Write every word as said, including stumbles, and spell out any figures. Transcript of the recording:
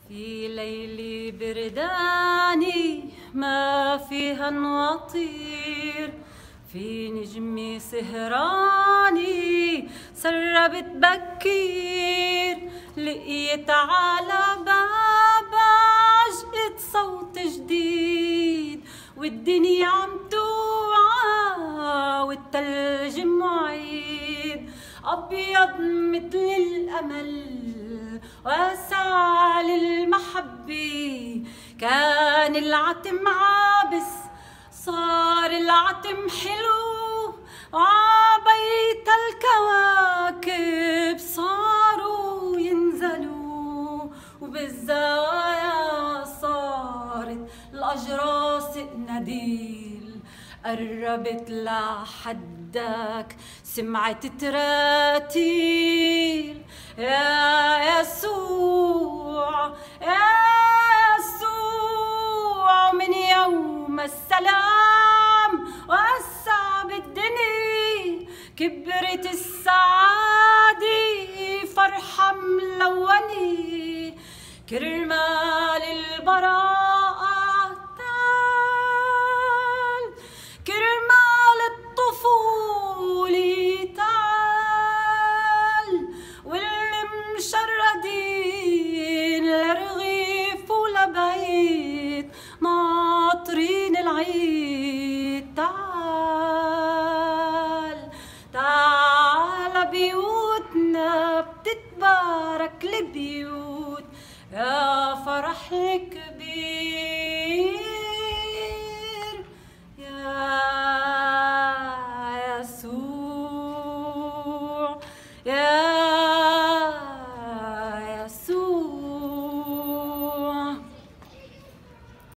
في ليلي برداني ما فيها نواطير، في نجمي سهراني سربت بكير، لقيت على بابا عجقة صوت جديد، والدنيا عم توعى والتلج معيد، أبيض مثل الأمل واسع للمحبة، كان العتم عابس صار العتم حلو، وعبيت الكواكب صاروا ينزلوا، وبالزوايا صارت الأجراس قناديل، قربت لحدك سمعت تراتيل، يا يسوع يا يسوع من يوم السلام وسع بالدنيا، كبرت السعادة فرحة ملونة، كرمال البراءة تعال، كرمال الطفولة تعال، واللي مشردين لرغيف ولبيت ناطرين العيد، تعال تعال بيوتنا بتتبارك البيوت، يا فرح الكبير.